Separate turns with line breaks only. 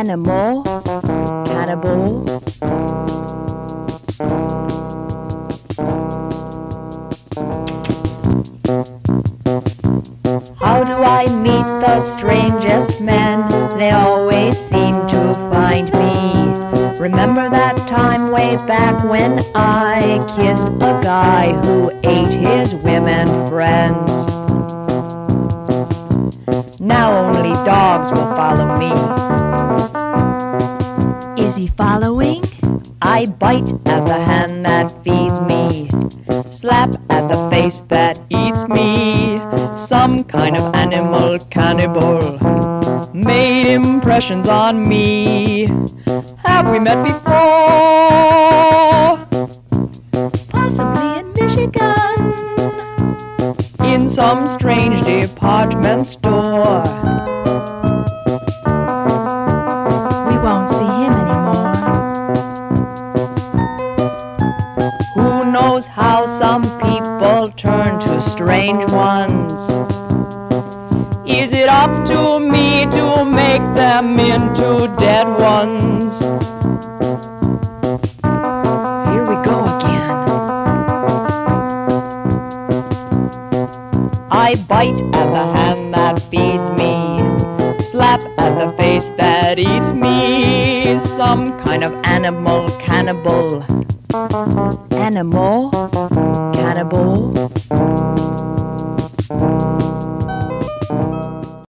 Animal, cannibal. How do I meet the strangest men? They always seem to find me. Remember that time way back when I kissed a guy who ate his women friends? Now only dogs will follow me. Is he following? I bite at the hand that feeds me, slap at the face that eats me. Some kind of animal cannibal made impressions on me. Have we met before? Possibly in Michigan, in some strange department store. We won't see him anymore. Who knows how some people turn to strange ones? Is it up to me to make them into dead ones? Here we go again. I bite at the hand that feeds me, slap at the face that eats me. Some kind of animal cannibal. Animal, cannibal.